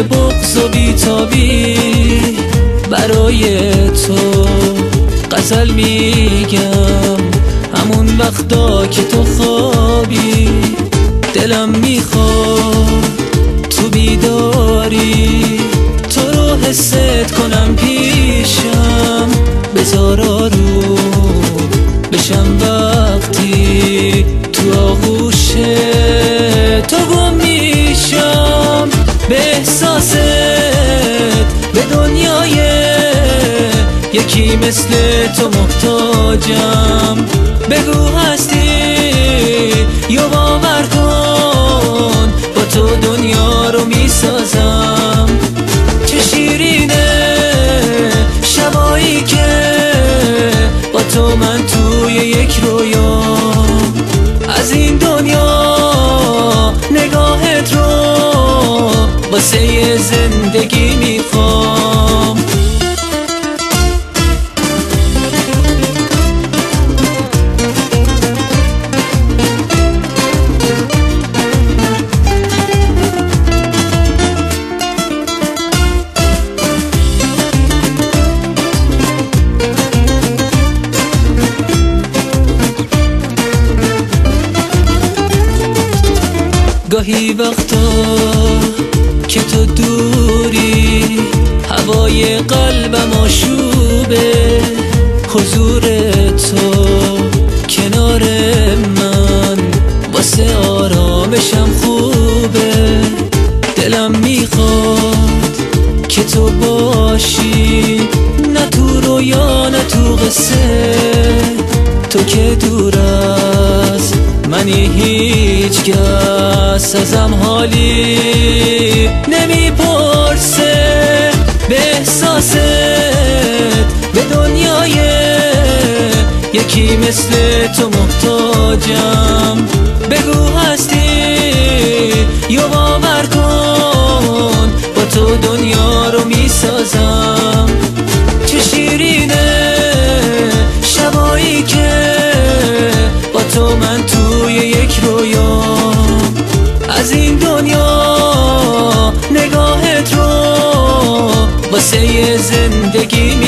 بغض و بیتابی برای تو غزل میگم، همون وقتا که تو خوابی دلم میخواد تو بیداری، تو رو حست کنم پیشم، بذار آروم بشم وقتی تو آغوش تو گم میشم. به احساست به دنیای یکی مثل تو محتاجم، بگو هستی یا باور کن با تو دنیا رو میسازم. چه شیرینه شبایی که با تو من توی یک رویام، از این دنیا نگاهت رو واسه زندگی میخوام. گاهی وقتا که تو دوری هوای قلبم آشوبه، حضور تو کنار من واسه آرامشم خوبه. دلم میخواد که تو باشی، نه تو رویا نه تو قصه، تو که دور از منی هیچ کس ازم حالی نمیپرسه. به احساست به دنیای یکی مثل تو محتاجم، بگو هستی یا باور کن با تو دنیا رو میسازم. چه شیرینه شبایی که با تو من توی یک رویام، از این دنیا نگاهت رو واسه زندگی